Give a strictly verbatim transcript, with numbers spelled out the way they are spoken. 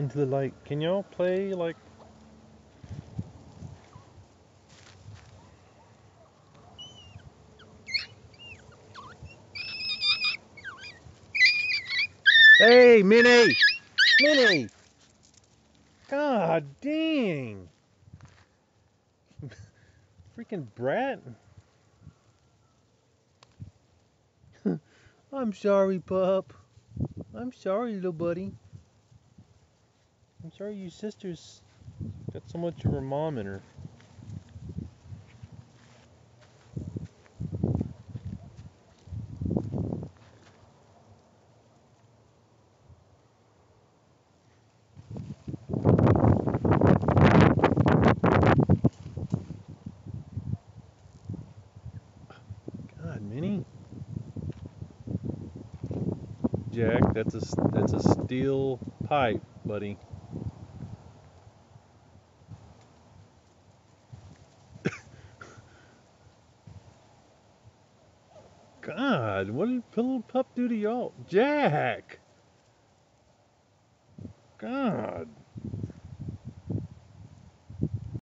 into the light. Can y'all play like... Hey, Minnie! Minnie! God dang! Freaking brat! I'm sorry, pup. I'm sorry, little buddy. I'm sorry your sister's got so much of her mom in her. God, Minnie. Jack, that's a, that's a steel pipe, buddy. God, what did little pup do to y'all? Jack! God.